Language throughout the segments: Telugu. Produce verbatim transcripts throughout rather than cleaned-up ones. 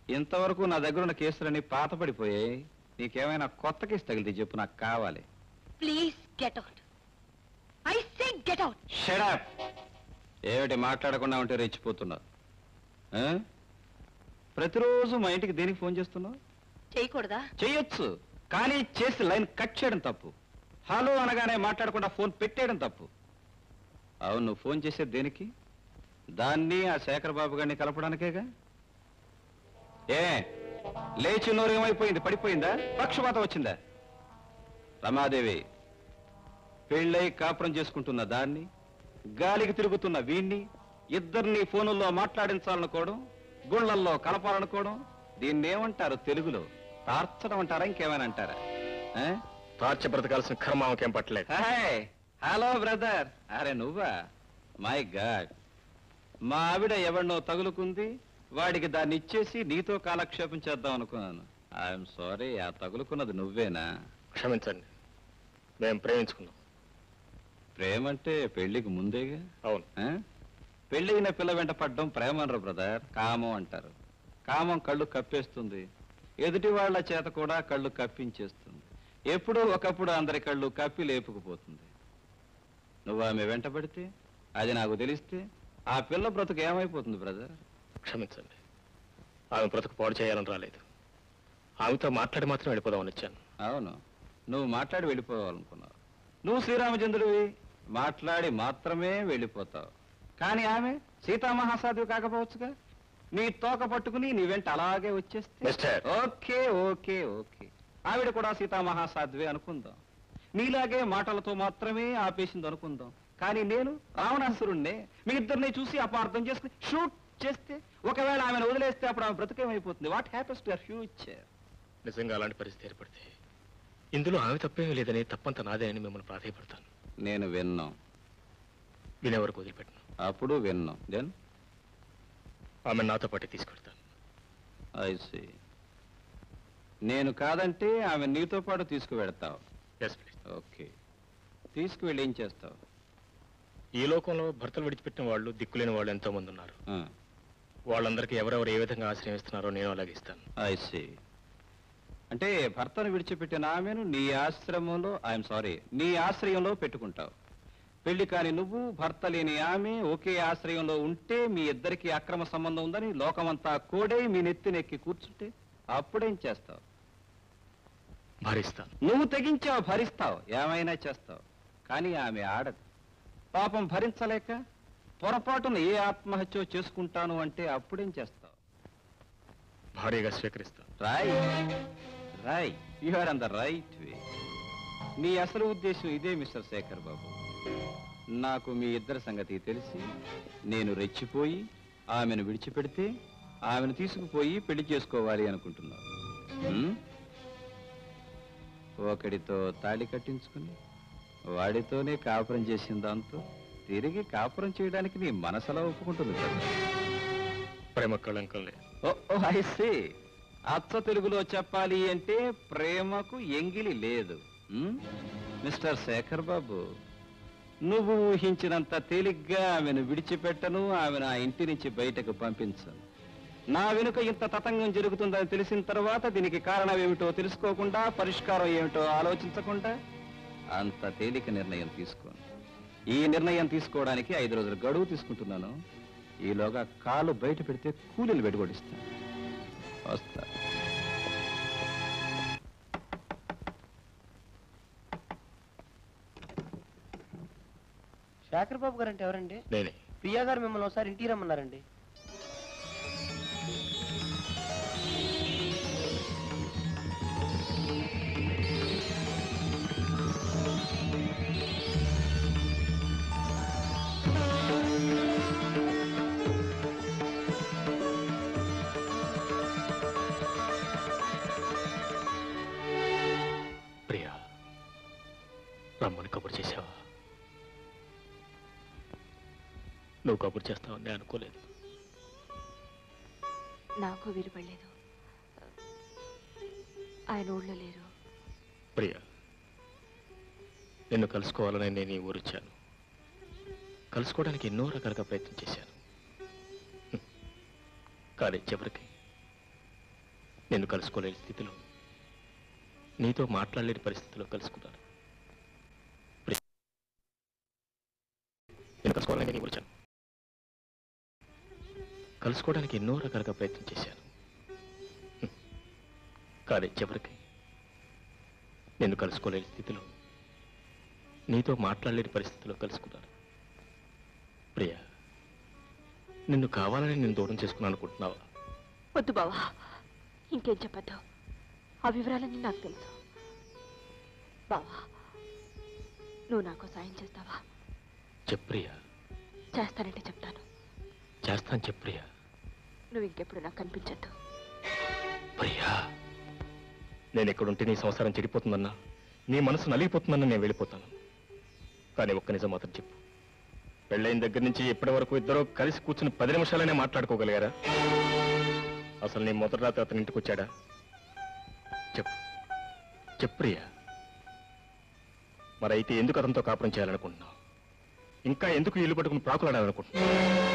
ఇంతవరకు నా దగ్గర ఉన్న కేసులన్నీ పాత పడిపోయాయి. నీకేమైనా కొత్త కేసు తగిలితే చెప్పు, నాకు కావాలి. Please get out. I say get out. Shut up. ఏమిటి మాట్లాడకుండా ఉంటే రెచ్చిపోతున్నావు? ప్రతిరోజు మా ఇంటికి దేనికి ఫోన్ చేస్తున్నావు? చేయకూడదా? చెయ్యొచ్చు, కానీ చేసి లైన్ కట్ చేయడం తప్పు. హలో అనగానే మాట్లాడకుండా ఫోన్ పెట్టేయడం తప్పు. అవును, నువ్వు ఫోన్ చేసేది దేనికి? దాన్ని ఆ శేఖర్ బాబు గారిని కలపడానికేగా. ఏ లేచి నోరు ఏమైపోయింది? పడిపోయిందా? పక్షపాతం వచ్చిందా? రమాదేవి, పెళ్ళై కాపురం చేసుకుంటున్న దాన్ని, గాలికి తిరుగుతున్న వీణ్ణి, ఇద్దరిని ఫోనుల్లో మాట్లాడించాలనుకోవడం, గుళ్ళల్లో కలపాలనుకోవడం, దీన్ని ఏమంటారు తెలుగులో? తార్చడం అంటారా, ఇంకేమైనా అంటారా? తార్చ బ్రతకాల్సిన కర్మావకేం పట్టలేదు. Hello brother. అరే నువ్వా? మై గాడ్, మా ఆవిడ ఎవరినో తగులుకుంది, వాడికి దాన్ని ఇచ్చేసి నీతో కాలక్షేపం చేద్దాం అనుకున్నాను. ఐఎమ్ సారీ, ఆ తగులుకున్నది నువ్వేనా? క్షమించండి, మేము ప్రేమించుకున్నాం. ప్రేమంటే పెళ్లికి ముందేగా? అవును. పెళ్ళైన పిల్ల వెంట పడ్డం ప్రేమ అనరు బ్రదర్, కామం అంటారు. కామం కళ్ళు కప్పేస్తుంది, ఎదుటి వాళ్ల చేత కూడా కళ్ళు కప్పించేస్తుంది. ఎప్పుడో ఒకప్పుడు అందరి కళ్ళు కప్పి లేపుకుపోతుంది. నువ్వు ఆమె వెంట పడితే, అది నాకు తెలిస్తే, ఆ పిల్ల బ్రతుకు ఏమైపోతుంది బ్రదర్? క్షమించండి, ఆమె బ్రతుకు పాడు చేయాలని రాలేదు. ఆమెతో మాట్లాడి మాత్రం వెళ్ళిపోదామని వచ్చాను. అవును, నువ్వు మాట్లాడి వెళ్ళిపోవాలనుకున్నావు. నువ్వు శ్రీరామచంద్రుడివి, మాట్లాడి మాత్రమే వెళ్ళిపోతావు. కానీ ఆమె సీతామహాసాధ్వి కాకపోవచ్చుగా. నీ తోక పట్టుకుని నీ వెంట అలాగే వచ్చేస్తే ఓకే ఓకే ఓకే, ఆవిడ కూడా సీతామహాసాధ్వి అనుకుందాం. నీలాగే మాటలతో మాత్రమే ఆపేసింది అనుకుందాం. కానీ నేను రావణాసురుణ్ణే. మీ ఇద్దరిని చూసి అపార్థం చేసుకుని షూట్ చేస్తే, ఒకవేళ ఆమెను వదిలేస్తే అప్పుడు ఆమె బ్రతికేమైపోతుంది? What happens to your future? నిజంగా అలాంటి పరిస్థితి ఏర్పడితే ఇందులో ఆమె తప్పేమీ లేదని, తప్పంత నాదే అని మిమ్మల్ని ప్రాధాయపడతాను. నేను విన్నాం, వినే వరకు వదిలిపెట్టను. అప్పుడు విన్నాం. దెన్ ఆమె నాతో పాటు తీసుకెళ్తాను. I see. నేను కాదంటే ఆమె నీతో పాటు తీసుకువెడతావు? ఓకే, తీసుకువెళ్ళి ఏం చేస్తావు? ఈ లోకంలో భర్తలు విడిచిపెట్టిన వాళ్ళు, దిక్కులేని వాళ్ళు ఎంతో మంది ఉన్నారు. వాళ్ళందరికీ ఎవరెవరు ఏ విధంగా ఆశ్రయిస్తున్నారో నేను అలాగే ఇస్తాను. I see. అంటే భర్తను విడిచిపెట్టిన ఆమెను నీ ఆశ్రమంలో, ఐఎమ్ సారీ, నీ ఆశ్రయంలో పెట్టుకుంటావు. పెళ్లి కాని నువ్వు, భర్త లేని ఆమె ఒకే ఆశ్రయంలో ఉంటే మీ ఇద్దరికి అక్రమ సంబంధం ఉందని లోకమంతా కోడై మీ నెత్తినెక్కి కూర్చుంటే అప్పుడేం చేస్తావు? భరిస్తాను. నువ్వు తెగించావు, భరిస్తావు, ఏమైనా చేస్తావు. కానీ ఆమె ఆడదు. పాపం భరించలేక పొరపాటున ఏ ఆత్మహత్య చేసుకుంటాను అంటే అప్పుడేం చేస్తావు? భారీగా స్వీకరిస్తాను. Right right, you are on the right way. నీ అసలు ఉద్దేశం ఇదే మిస్టర్ శేఖర్ బాబు. నాకు మీ ఇద్దరి సంగతి తెలిసి నేను రెచ్చిపోయి ఆమెను విడిచిపెడితే ఆమెను తీసుకుపోయి పెళ్లి చేసుకోవాలి అనుకుంటున్నావు. ఒకడితో తాళి కట్టించుకుని వాడితోనే కాపురం చేసిన దాంతో తిరిగి కాపురం చేయడానికి నీ మనసులా ఒప్పుకుంటుంది కదా? ప్రేమ కళంకం లేదు. Oh I see. అచ్చ తెలుగులో చెప్పాలి అంటే ప్రేమకు ఎంగిలి లేదు. మిస్టర్ శేఖర్ బాబు, నువ్వు ఊహించినంత తేలిగ్గా ఆమెను విడిచిపెట్టను, ఆమెను ఆ ఇంటి నుంచి బయటకు పంపించను. నా వెనుక ఇంత తతంగం జరుగుతుందని తెలిసిన తర్వాత దీనికి కారణం ఏమిటో తెలుసుకోకుండా, పరిష్కారం ఏమిటో ఆలోచించకుండా అంత తేలిక నిర్ణయం తీసుకోను. ఈ నిర్ణయం తీసుకోవడానికి ఐదు రోజులు గడువు తీసుకుంటున్నాను. ఈలోగా కాలు బయట పెడితే కూలీలు వెడగొడిస్తాను. వస్తా. శేఖర్ బాబు గారు అంటే ఎవరండి? నేనే. ప్రియా గారు మిమ్మల్ని ఒకసారి ఇంటికి రమ్మన్నారండి. ప్రియా, రమ్మని కబురు చేసావా? నువ్వు కబురు చేస్తావని నేను అనుకోలేదు. నాకు వీలుపడలేదు. ఆయన ఊళ్ళో లేరు. ప్రియా, నిన్ను కలుసుకోవాలని నేను ఈ ఊరు వచ్చాను. కలుసుకోవడానికి ఎన్నో రకాలుగా ప్రయత్నం చేశాను. కానీ చివరికి నిన్ను కలుసుకోలేని స్థితిలో, నీతో మాట్లాడలేని పరిస్థితిలో కలుసుకున్నాను. నేను కలుసుకోవాలని నేను వచ్చాను. కలుసుకోవడానికి ఎన్నో రకాలుగా ప్రయత్నం చేశాను. కానీ చివరికి నిన్ను కలుసుకోలేని స్థితిలో, నీతో మాట్లాడలేని పరిస్థితిలో కలుసుకున్నాను. ప్రియా, నిన్ను కావాలని నేను దూరం చేసుకున్నాను అనుకుంటున్నావా? వద్దు బావా, ఇంకేం చెప్పద్దు. ఆ వివరాలన్నీ నాకు తెలుసు. బావా, నువ్వు నాకు సాయం చేస్తావా? చెప్ప్రియా. చేస్తానంటే చెప్తాను. చేస్తాను చెప్ప్రియా. నువ్వు ఇంకెప్పుడు నాకు కనిపించద్దు. ప్రియా, నేను ఎక్కడుంటే నీ సంసారం చెడిపోతుందన్నా, నీ మనసు నలిగిపోతుందన్నా నేను వెళ్ళిపోతాను. కానీ ఒక్క నిజం మాత్రం చెప్పు, పెళ్ళైన దగ్గర నుంచి ఇప్పటి వరకు ఇద్దరు కలిసి కూర్చుని పది నిమిషాలనే మాట్లాడుకోగలిగారా? అసలు నీ మొదటి రాత్రి అతని ఇంటికి వచ్చాడా? చెప్పు చెప్పు ప్రియా. మరైతే ఎందుకు అతనితో కాపురం చేయాలనుకుంటున్నావు? ఇంకా ఎందుకు ఇల్లు పట్టుకుని ప్రాకులాడాలనుకుంటున్నావు?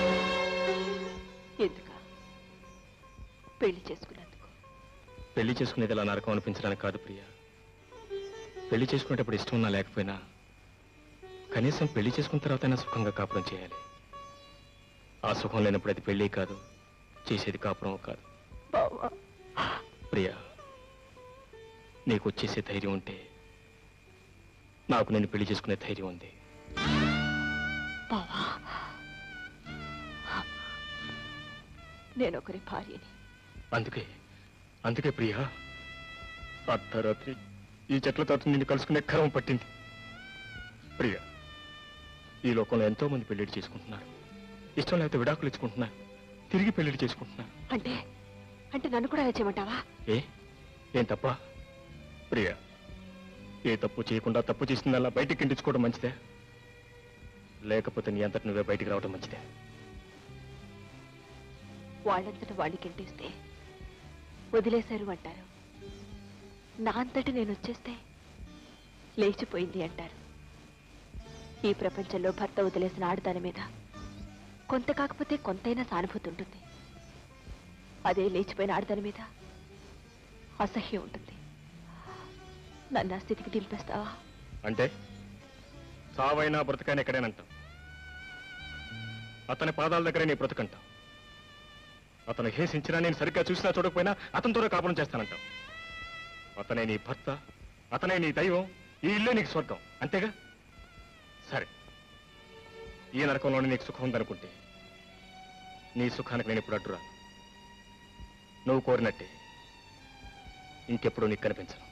ఎందుక పెళ్లి చేసుకున్నందుకు. పెళ్లి చేసుకునేది ఇలా నరకం అనిపించడానికి కాదు ప్రియా. పెళ్లి చేసుకునేటప్పుడు ఇష్టం ఉన్నా లేకపోయినా కనీసం పెళ్లి చేసుకున్న తర్వాతైనా సుఖంగా కాపురం చేయాలి. ఆ సుఖం లేనప్పుడు అది పెళ్లి కాదు, చేసేది కాపురం కాదు. ప్రియా, నీకు వచ్చేసే ధైర్యం ఉంటే నాకు నేను పెళ్లి చేసుకునే ధైర్యం ఉంది. నేను ఒకరి భార్యని. అందుకే అందుకే ప్రియా, అర్ధరాత్రి ఈ చెట్ల తోట నిన్ను కలుసుకునే క్రమం పట్టింది. ప్రియా, ఈ లోకంలో ఎంతో మంది పెళ్లిళ్ళు చేసుకుంటున్నారు. ఇష్టం లేకపోతే విడాకులు ఇచ్చుకుంటున్నారు, తిరిగి పెళ్లిళ్ళు చేసుకుంటున్నారు. అంటే అంటే నన్ను కూడా అలా చేయమంటావా? ఏ ఏం తప్ప? ప్రియా, ఏ తప్పు చేయకుండా తప్పు చేసిందల్లా బయటికి కిండించుకోవడం మంచిదే, లేకపోతే నీ అంతటి నువ్వే బయటికి రావడం మంచిదే. వాళ్ళంతట వాళ్ళకి ఇంటిస్తే వదిలేశారు అంటారు. నా అంతటి నేను వచ్చేస్తే లేచిపోయింది అంటారు. ఈ ప్రపంచంలో భర్త వదిలేసిన ఆడదాని మీద కొంత కాకపోతే కొంతైనా సానుభూతి ఉంటుంది. అదే లేచిపోయిన ఆడదాని మీద అసహ్యం ఉంటుంది. నన్ను ఆ స్థితికి దింపేస్తావా? అంటే సావైనా బ్రతకైనా ఎక్కడేనంటాం. అతని పాదాల దగ్గరే నీ బ్రతకంటాం. అతను హేసించినా నేను సరిగ్గా చూసినా చూడకపోయినా అతనితోనే కాపురం చేస్తానంటాం. అతనే నీ భర్త, అతనే నీ దైవం, ఈ ఇల్లే నీకు స్వర్గం, అంతేగా? సరే, ఈ నరకంలోనే నీకు సుఖం ఉందనుకుంటే నీ సుఖానికి నేను ఇప్పుడు అడ్డురాను. నువ్వు కోరినట్టే ఇంకెప్పుడు నీకు కనిపించను.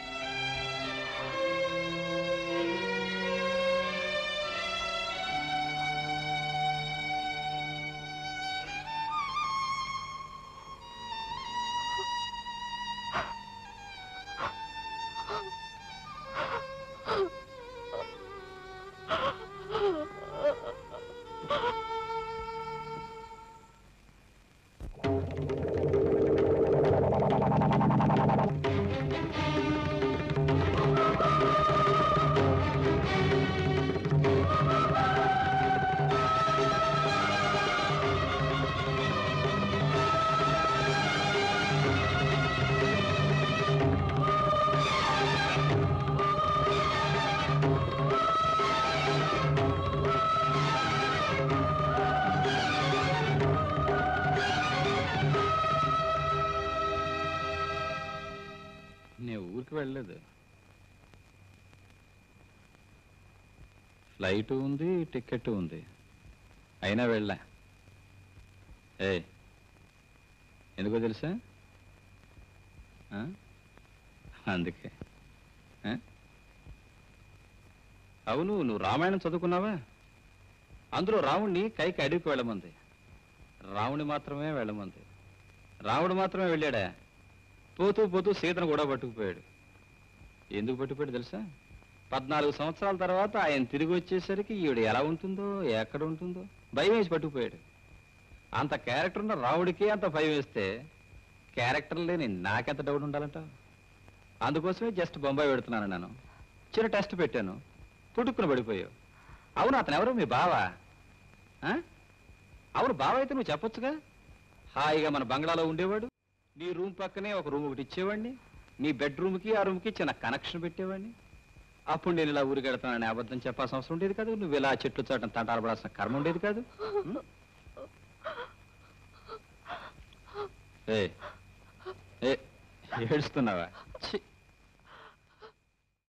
వెళ్ళలేదు. ఫ్లైట్ ఉంది, టికెట్ ఉంది, అయినా వెళ్ళా. ఏ ఎందుకో తెలుసా? అందుకే. అవును, నువ్వు రామాయణం చదువుకున్నావా? అందులో రావుణ్ణి కైకి అడవికి వెళ్ళమంది, రావుణ్ణి మాత్రమే వెళ్ళమంది. రావుడు మాత్రమే వెళ్ళాడా? పోతూ పోతూ సీతను కూడా పట్టుకుపోయాడు. ఎందుకు పట్టుకుపోయాడు తెలుసా? పద్నాలుగు సంవత్సరాల తర్వాత ఆయన తిరిగి వచ్చేసరికి ఈవిడ ఎలా ఉంటుందో, ఎక్కడ ఉంటుందో భయం వేసి పట్టుకుపోయాడు. అంత క్యారెక్టర్ ఉన్న రావుడికి అంత భయం వేస్తే క్యారెక్టర్ లేని నాకెంత డౌట్ ఉండాలంట? అందుకోసమే జస్ట్ బొంబాయి పెడుతున్నాను. నేను చిన్న టెస్ట్ పెట్టాను, పుట్టుకుని పడిపోయావు. అవును, అతను ఎవరు? మీ బావా? అవును, బావ అయితే నువ్వు చెప్పొచ్చుగా. హాయిగా మన బంగ్లాలో ఉండేవాడు, నీ రూమ్ పక్కనే ఒక రూమ్ ఒకటి ఇచ్చేవాడిని, నీ బెడ్రూమ్కి ఆ రూమ్కి చిన్న కనెక్షన్ పెట్టేవాడిని. అప్పుడు నేను ఇలా ఊరికెడతానని అబద్ధం చెప్పాల్సిన అవసరం ఉండేది కాదు, నువ్వు ఇలా చెట్లు చాటం తంటాడబడాల్సిన కర్మ ఉండేది కాదు. ఉం? ఏ ఏ ఏడుస్తున్నావా? ఛీ!